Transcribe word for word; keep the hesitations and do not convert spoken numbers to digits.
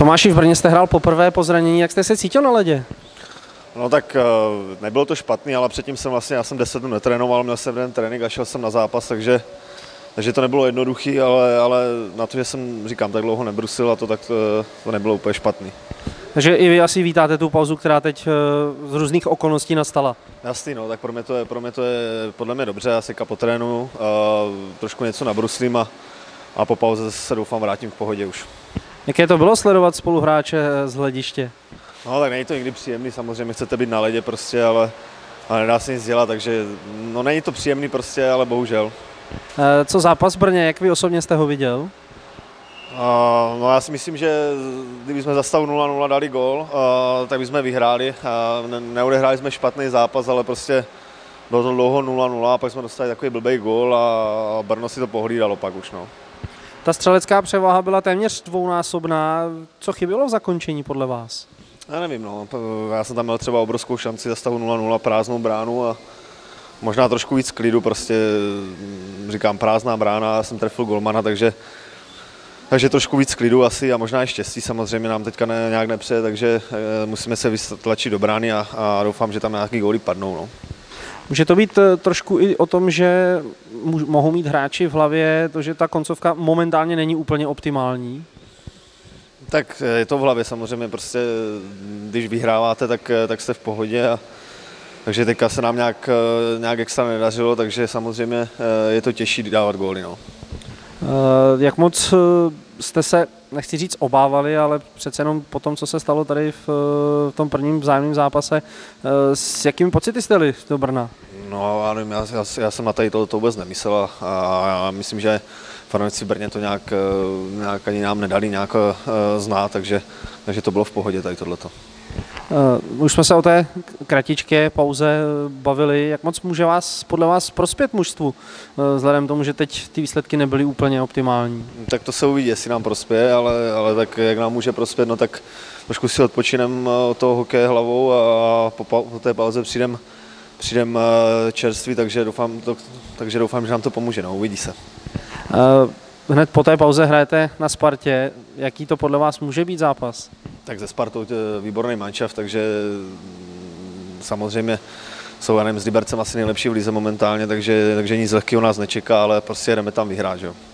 Tomáši, v Brně jste hrál poprvé po zranění, jak jste se cítil na ledě? No tak nebylo to špatný, ale předtím jsem vlastně, já jsem deset dnů netrénoval, měl jsem jeden trénink a šel jsem na zápas, takže, takže to nebylo jednoduchý, ale, ale na to, že jsem, říkám, tak dlouho nebrusil a to, tak to, to nebylo úplně špatný. Takže i vy asi vítáte tu pauzu, která teď z různých okolností nastala. Jasný, no, tak pro mě to je, pro mě to je podle mě dobře, já si potrénuju, trošku něco nabruslím a, a po pauze se doufám vrátím v pohodě už. Jaké to bylo sledovat spoluhráče z hlediště? No tak není to nikdy příjemný, samozřejmě chcete být na ledě prostě, ale, ale nedá se nic dělat, takže no není to příjemný prostě, ale bohužel. Co zápas v Brně, jak vy osobně jste ho viděl? Uh, no já si myslím, že kdybychom za stavu nula nula dali gól, uh, tak bychom vyhráli. Uh, ne, neodehráli jsme špatný zápas, ale prostě bylo to dlouho nula nula a pak jsme dostali takový blbej gól a Brno si to pohlídalo pak už. No. Ta střelecká převaha byla téměř dvounásobná. Co chybělo v zakončení podle vás? Já nevím, no. Já jsem tam měl třeba obrovskou šanci za stavu nula nula, prázdnou bránu a možná trošku víc klidu, prostě říkám prázdná brána, já jsem trefil golmana, takže Takže trošku víc klidu asi a možná i štěstí samozřejmě nám teďka ne, nějak nepřeje, takže e, musíme se vytlačit do brány a, a doufám, že tam nějaký góly padnou. No. Může to být trošku i o tom, že mohou mít hráči v hlavě to, že ta koncovka momentálně není úplně optimální? Tak je to v hlavě samozřejmě, prostě když vyhráváte, tak, tak jste v pohodě. A, takže teďka se nám nějak, nějak extra nedařilo, takže samozřejmě je to těžší dávat góly. No. Jak moc jste se, nechci říct obávali, ale přece jenom po tom, co se stalo tady v, v tom prvním vzájemném zápase, s jakými pocity jste jeli do Brna? No, já, nevím, já, já, já jsem na tady to, to vůbec nemyslel a, a já myslím, že fanoušci v Brně to nějak, nějak ani nám nedali nějak uh, znát, takže, takže to bylo v pohodě tady tohleto. Uh, už jsme se o té kratičké pauze bavili. Jak moc může vás, podle vás prospět mužstvu, uh, vzhledem k tomu, že teď ty výsledky nebyly úplně optimální? Tak to se uvidí, jestli nám prospěje, ale, ale tak jak nám může prospět, no tak trošku si odpočinem od toho hokeje hlavou a po, po té pauze přijdem, přijdem čerství, takže doufám, to, takže doufám, že nám to pomůže, no, uvidí se. Uh, hned po té pauze hrajete na Spartě. Jaký to podle vás může být zápas? Tak ze Spartou je výborný manšaft, takže samozřejmě jsou, já nevím, s Libercem asi nejlepší v lize momentálně, takže, takže nic lehkého nás nečeká, ale prostě jdeme tam vyhrát, že jo.